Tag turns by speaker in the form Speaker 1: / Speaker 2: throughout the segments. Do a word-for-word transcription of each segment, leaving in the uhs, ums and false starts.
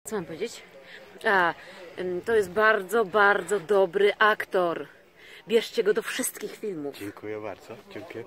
Speaker 1: Co mam powiedzieć? A, to jest bardzo, bardzo dobry aktor. Bierzcie go do wszystkich filmów.
Speaker 2: Dziękuję bardzo. Dziękuję.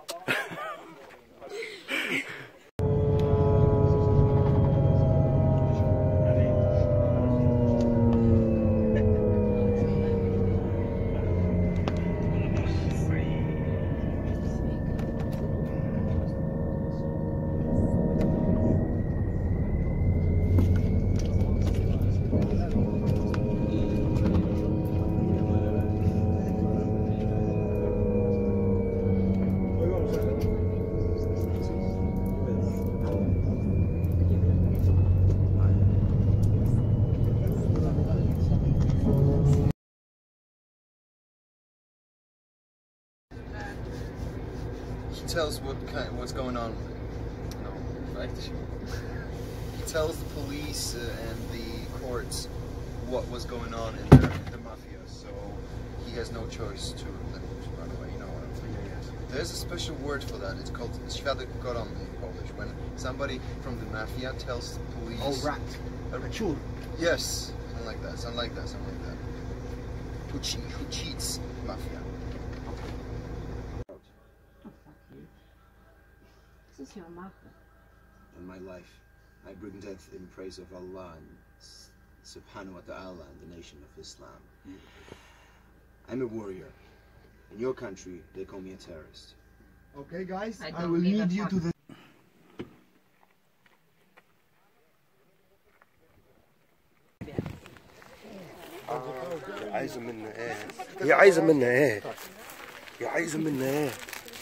Speaker 3: He tells what kind, what's going on. No, right? He tells the police uh, and the courts what was going on in the, the mafia, so he has no choice to let him run away. You know what I'm saying? There's a special word for that. It's called świadek koronny in Polish. When somebody from the mafia tells the police.
Speaker 2: Oh, rat. A ciur.
Speaker 3: Yes, something like that. Something like that. Something like that. Who, che who cheats mafia?
Speaker 4: In my life, I bring death in praise of Allah and Subhanahu wa Ta'ala and the nation of Islam. I'm a warrior. In your country, they call me a terrorist.
Speaker 2: Okay, guys,
Speaker 1: I,
Speaker 2: I will lead you to the... عايزة منا ايه؟ هي عايزة منا ايه؟ هي عايزة منا ايه؟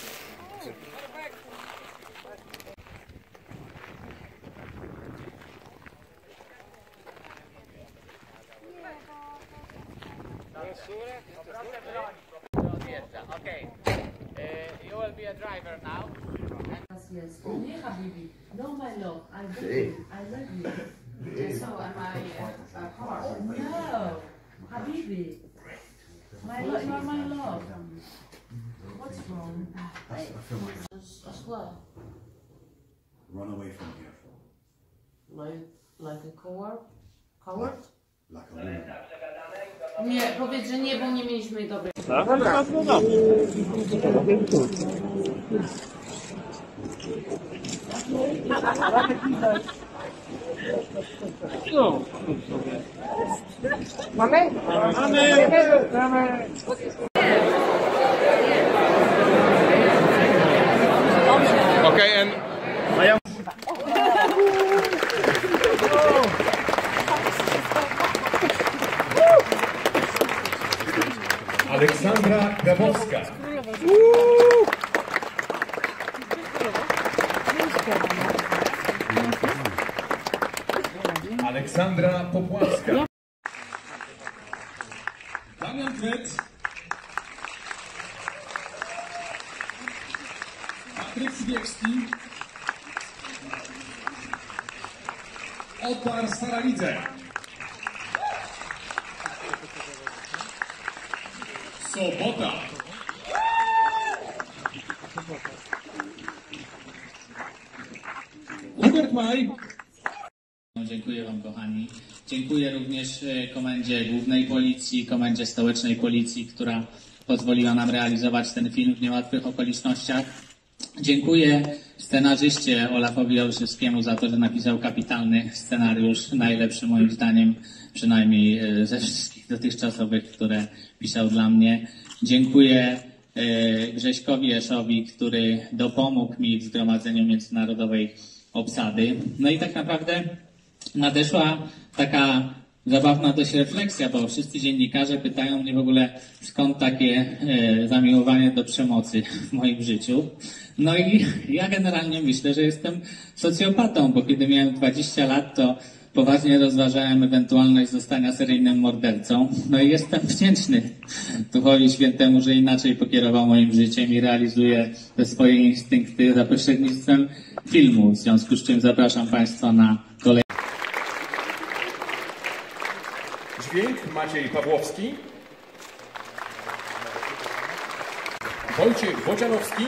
Speaker 5: Okay, uh, you will be a driver now.
Speaker 6: Yes, yes. Habibi. No, my love. I love you. I love you. So am I a part? No, Habibi. My love, you are my love. What's wrong? As well.
Speaker 7: Run away from here.
Speaker 6: Like, like a coward? Coward?
Speaker 7: Like a woman.
Speaker 6: Nie, powiedz, że nie, bo nie mieliśmy dobrej.
Speaker 5: Mamy? Mamy! Mamy!
Speaker 3: Okay, and
Speaker 8: Aleksandra Gabowska. Aleksandra Popławska. Damian Kret. Patryk Zbiewski. Otar Staralidze. Sobota. Hubert Maj.
Speaker 5: Dziękuję Wam, kochani. Dziękuję również Komendzie Głównej Policji, Komendzie Stołecznej Policji, która pozwoliła nam realizować ten film w niełatwych okolicznościach. Dziękuję scenarzyście Olafowi Jałuszewskiemu za to, że napisał kapitalny scenariusz, najlepszy moim zdaniem, przynajmniej ze wszystkich dotychczasowych, które pisał dla mnie. Dziękuję Grześkowi Eszowi, który dopomógł mi w zgromadzeniu międzynarodowej obsady. No i tak naprawdę nadeszła taka zabawna dość refleksja, bo wszyscy dziennikarze pytają mnie w ogóle, skąd takie e, zamiłowanie do przemocy w moim życiu. No i ja generalnie myślę, że jestem socjopatą, bo kiedy miałem dwadzieścia lat, to poważnie rozważałem ewentualność zostania seryjnym mordercą. No i jestem wdzięczny Duchowi Świętemu, że inaczej pokierował moim życiem i realizuje te swoje instynkty za pośrednictwem filmu. W związku z czym zapraszam Państwa na kolejny.
Speaker 8: Dźwięk Maciej Pawłowski. Wojciech Bodzianowski.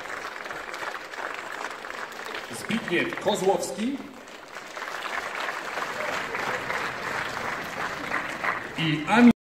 Speaker 8: Zbigniew Kozłowski. i Ami